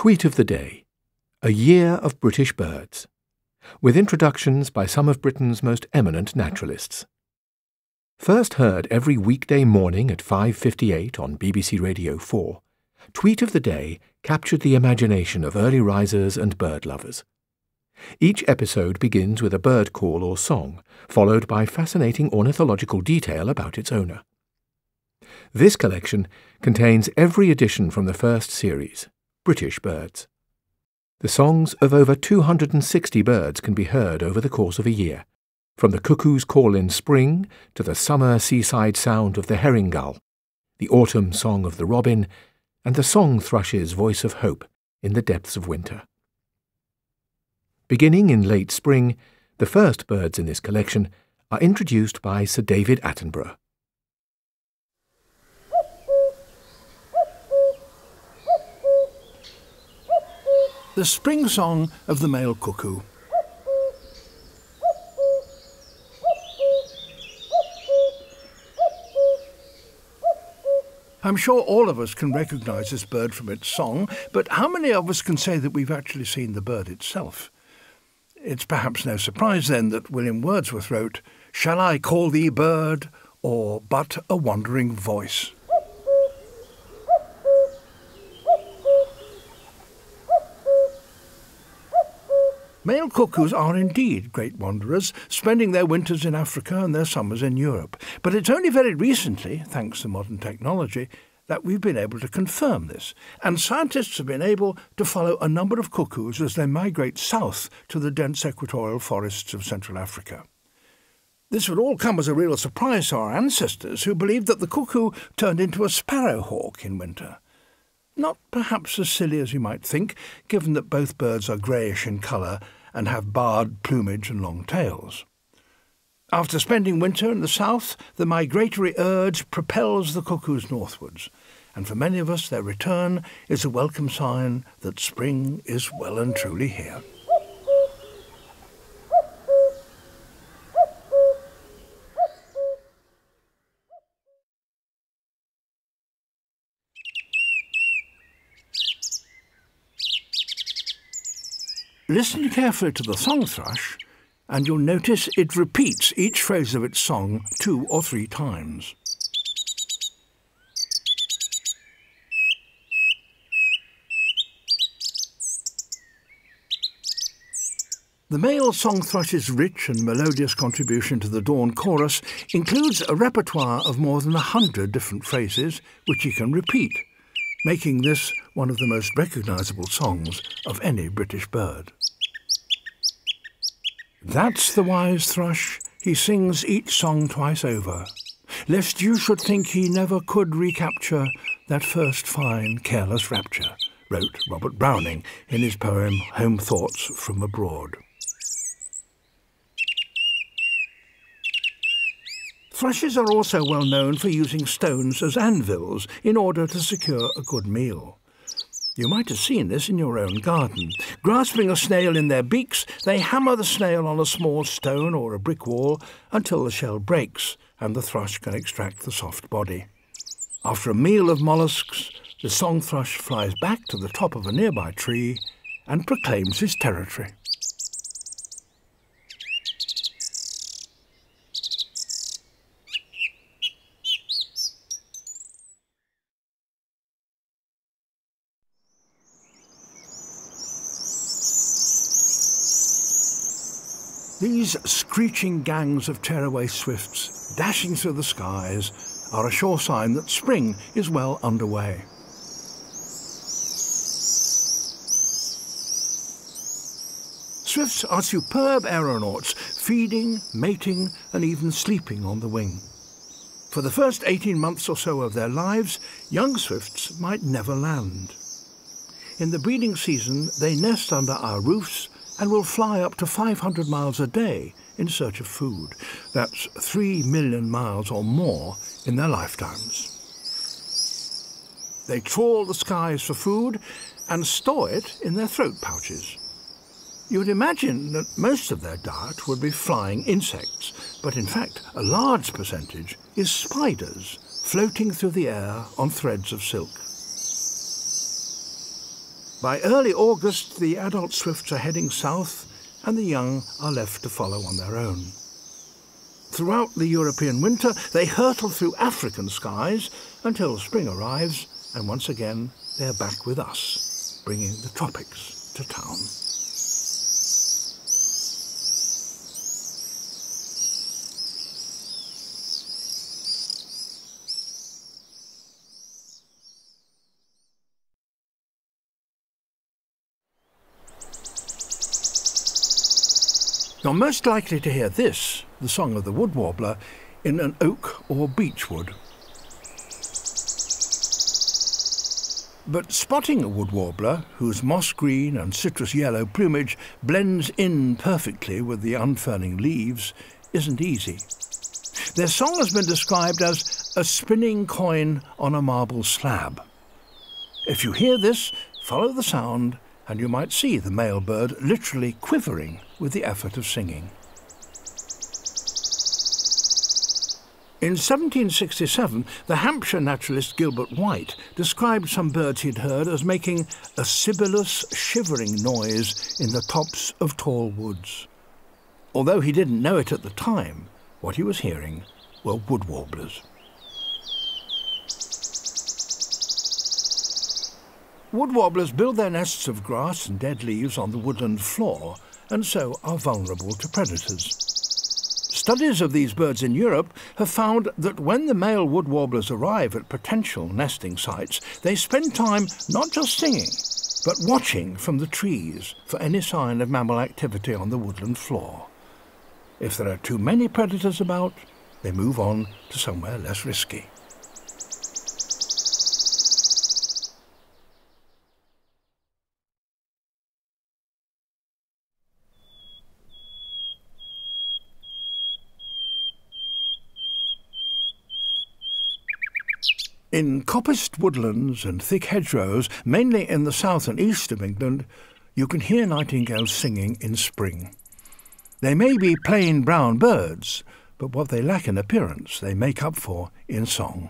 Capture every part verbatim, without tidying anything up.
Tweet of the Day, A Year of British Birds, with introductions by some of Britain's most eminent naturalists. First heard every weekday morning at five fifty-eight on B B C Radio four, Tweet of the Day captured the imagination of early risers and bird lovers. Each episode begins with a bird call or song, followed by fascinating ornithological detail about its owner. This collection contains every edition from the first series, British Birds. The songs of over two hundred sixty birds can be heard over the course of a year, from the cuckoo's call in spring to the summer seaside sound of the herring gull, the autumn song of the robin, and the song thrush's voice of hope in the depths of winter. Beginning in late spring, the first birds in this collection are introduced by Sir David Attenborough. The spring song of the male cuckoo. I'm sure all of us can recognise this bird from its song, but how many of us can say that we've actually seen the bird itself? It's perhaps no surprise then that William Wordsworth wrote, "Shall I call thee bird, or but a wandering voice?" Male cuckoos are indeed great wanderers, spending their winters in Africa and their summers in Europe. But it's only very recently, thanks to modern technology, that we've been able to confirm this. And scientists have been able to follow a number of cuckoos as they migrate south to the dense equatorial forests of Central Africa. This would all come as a real surprise to our ancestors, who believed that the cuckoo turned into a sparrowhawk in winter. Not perhaps as silly as you might think, given that both birds are greyish in colour and have barred plumage and long tails. After spending winter in the south, the migratory urge propels the cuckoos northwards, and for many of us their return is a welcome sign that spring is well and truly here. Listen carefully to the song thrush, and you'll notice it repeats each phrase of its song two or three times. The male song thrush's rich and melodious contribution to the dawn chorus includes a repertoire of more than a hundred different phrases which he can repeat, making this one of the most recognisable songs of any British bird. That's the wise thrush, he sings each song twice over, lest you should think he never could recapture that first fine, careless rapture, wrote Robert Browning in his poem Home Thoughts from Abroad. Thrushes are also well known for using stones as anvils in order to secure a good meal. You might have seen this in your own garden. Grasping a snail in their beaks, they hammer the snail on a small stone or a brick wall until the shell breaks and the thrush can extract the soft body. After a meal of molluscs, the song thrush flies back to the top of a nearby tree and proclaims his territory. These screeching gangs of tearaway swifts, dashing through the skies, are a sure sign that spring is well underway. Swifts are superb aeronauts, feeding, mating, and even sleeping on the wing. For the first eighteen months or so of their lives, young swifts might never land. In the breeding season, they nest under our roofs and will fly up to five hundred miles a day in search of food. That's three million miles or more in their lifetimes. They trawl the skies for food and store it in their throat pouches. You would imagine that most of their diet would be flying insects, but in fact a large percentage is spiders floating through the air on threads of silk. By early August, the adult swifts are heading south and the young are left to follow on their own. Throughout the European winter, they hurtle through African skies until spring arrives, and once again they're back with us, bringing the tropics to town. You're most likely to hear this, the song of the wood warbler, in an oak or beech wood. But spotting a wood warbler, whose moss green and citrus yellow plumage blends in perfectly with the unfurling leaves, isn't easy. Their song has been described as a spinning coin on a marble slab. If you hear this, follow the sound, and you might see the male bird literally quivering with the effort of singing. In seventeen sixty-seven, the Hampshire naturalist Gilbert White described some birds he'd heard as making a sibilous, shivering noise in the tops of tall woods. Although he didn't know it at the time, what he was hearing were wood warblers. Wood warblers build their nests of grass and dead leaves on the woodland floor, and so are vulnerable to predators. Studies of these birds in Europe have found that when the male wood warblers arrive at potential nesting sites, they spend time not just singing, but watching from the trees for any sign of mammal activity on the woodland floor. If there are too many predators about, they move on to somewhere less risky. In coppiced woodlands and thick hedgerows, mainly in the south and east of England, you can hear nightingales singing in spring. They may be plain brown birds, but what they lack in appearance they make up for in song.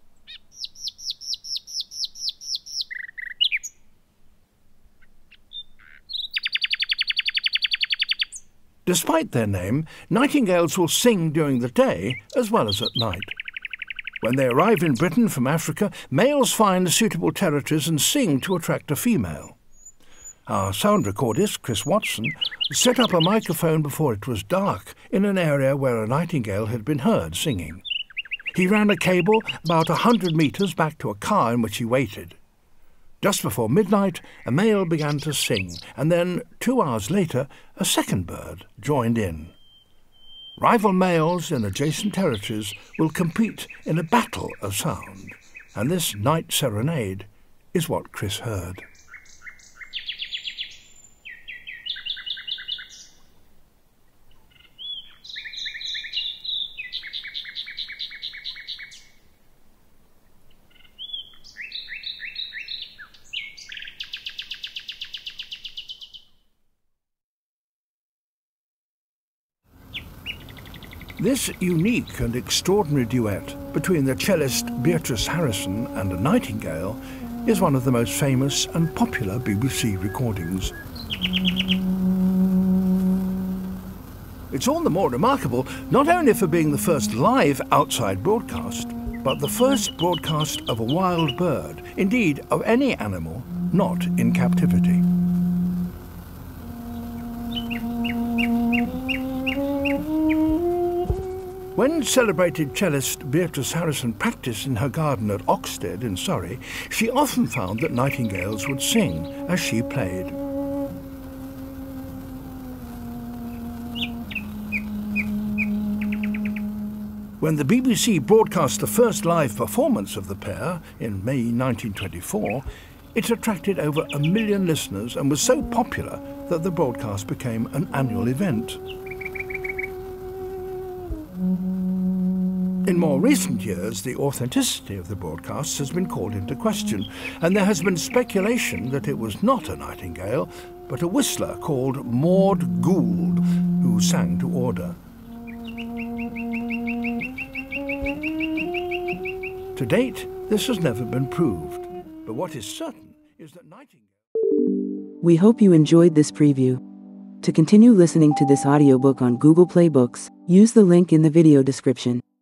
Despite their name, nightingales will sing during the day as well as at night. When they arrive in Britain from Africa, males find suitable territories and sing to attract a female. Our sound recordist, Chris Watson, set up a microphone before it was dark in an area where a nightingale had been heard singing. He ran a cable about a hundred metres back to a car in which he waited. Just before midnight, a male began to sing, and then, two hours later, a second bird joined in. Rival males in adjacent territories will compete in a battle of sound, and this night serenade is what Chris heard. This unique and extraordinary duet between the cellist Beatrice Harrison and a nightingale is one of the most famous and popular B B C recordings. It's all the more remarkable not only for being the first live outside broadcast, but the first broadcast of a wild bird, indeed of any animal not in captivity. When celebrated cellist Beatrice Harrison practised in her garden at Oxted in Surrey, she often found that nightingales would sing as she played. When the B B C broadcast the first live performance of the pair in May nineteen twenty-four, it attracted over a million listeners and was so popular that the broadcast became an annual event. In more recent years, the authenticity of the broadcasts has been called into question, and there has been speculation that it was not a nightingale, but a whistler called Maud Gould, who sang to order. To date, this has never been proved, but what is certain is that nightingales... We hope you enjoyed this preview. To continue listening to this audiobook on Google Play Books, use the link in the video description.